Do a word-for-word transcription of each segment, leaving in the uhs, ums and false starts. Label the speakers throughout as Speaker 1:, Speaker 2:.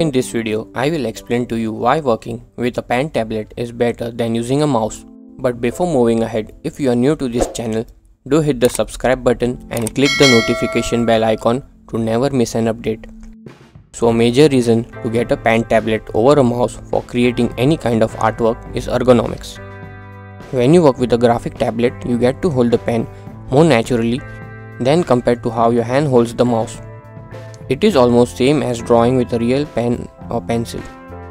Speaker 1: In this video, I will explain to you why working with a pen tablet is better than using a mouse. But before moving ahead, if you are new to this channel, do hit the subscribe button and click the notification bell icon to never miss an update. So a major reason to get a pen tablet over a mouse for creating any kind of artwork is ergonomics. When you work with a graphic tablet, you get to hold the pen more naturally than compared to how your hand holds the mouse. It is almost same as drawing with a real pen or pencil.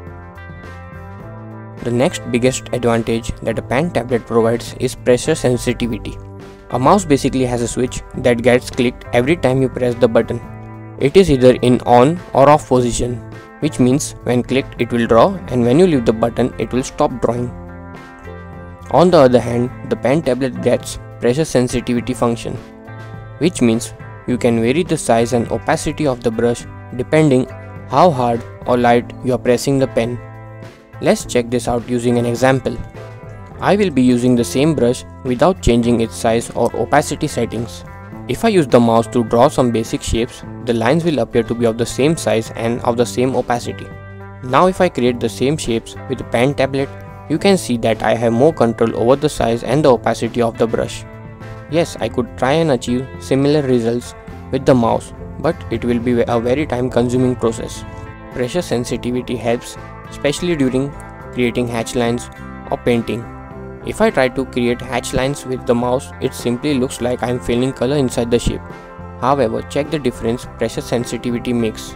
Speaker 1: The next biggest advantage that a pen tablet provides is pressure sensitivity. A mouse basically has a switch that gets clicked every time you press the button. It is either in on or off position, which means when clicked it will draw, and when you leave the button it will stop drawing. On the other hand, the pen tablet gets pressure sensitivity function, which means you can vary the size and opacity of the brush depending how hard or light you are pressing the pen. Let's check this out using an example. I will be using the same brush without changing its size or opacity settings. If I use the mouse to draw some basic shapes, the lines will appear to be of the same size and of the same opacity. Now if I create the same shapes with a pen tablet, you can see that I have more control over the size and the opacity of the brush. Yes, I could try and achieve similar results with the mouse, but it will be a very time consuming process. Pressure sensitivity helps especially during creating hatch lines or painting. If I try to create hatch lines with the mouse, it simply looks like I am filling color inside the shape. However, check the difference pressure sensitivity makes.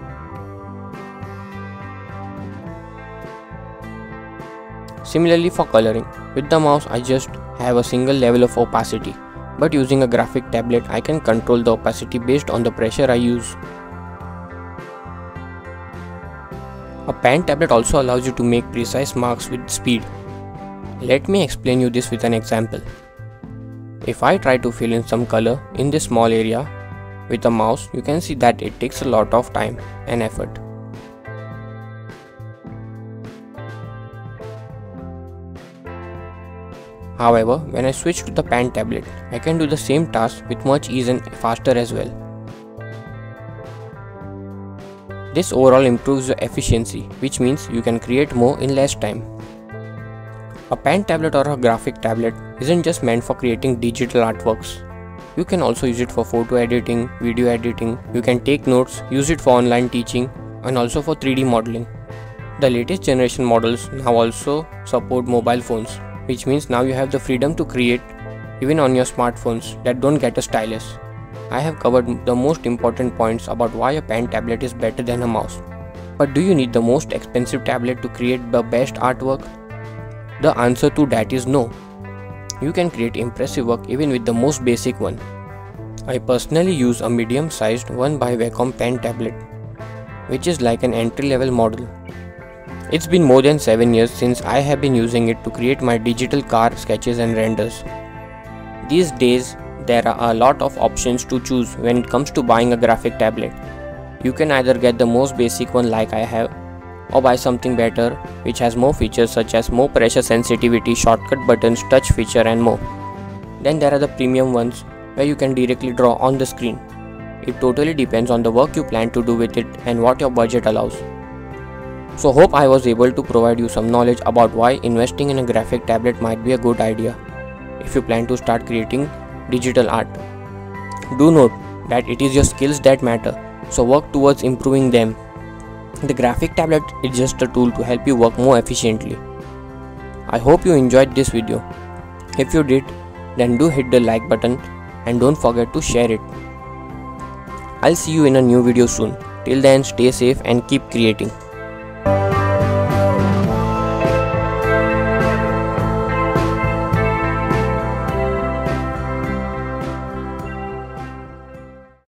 Speaker 1: Similarly for coloring, with the mouse I just have a single level of opacity, but using a graphic tablet I can control the opacity based on the pressure I use. A pen tablet also allows you to make precise marks with speed. Let me explain you this with an example. If I try to fill in some color in this small area with a mouse, you can see that it takes a lot of time and effort. However, when I switch to the pen tablet, I can do the same task with much ease and faster as well. This overall improves the efficiency, which means you can create more in less time. A pen tablet or a graphic tablet isn't just meant for creating digital artworks. You can also use it for photo editing, video editing, you can take notes, use it for online teaching, and also for three D modeling. The latest generation models now also support mobile phones, which means now you have the freedom to create even on your smartphones that don't get a stylus. I have covered the most important points about why a pen tablet is better than a mouse. But do you need the most expensive tablet to create the best artwork? The answer to that is no. You can create impressive work even with the most basic one. I personally use a medium-sized one by Wacom pen tablet, which is like an entry-level model. It's been more than seven years since I have been using it to create my digital car sketches and renders. These days, there are a lot of options to choose when it comes to buying a graphic tablet. You can either get the most basic one like I have, or buy something better which has more features such as more pressure sensitivity, shortcut buttons, touch feature and more. Then there are the premium ones where you can directly draw on the screen. It totally depends on the work you plan to do with it and what your budget allows. So hope I was able to provide you some knowledge about why investing in a graphic tablet might be a good idea if you plan to start creating digital art. Do note that it is your skills that matter, so work towards improving them. The graphic tablet is just a tool to help you work more efficiently. I hope you enjoyed this video. If you did, then do hit the like button and don't forget to share it. I'll see you in a new video soon. Till then, stay safe and keep creating.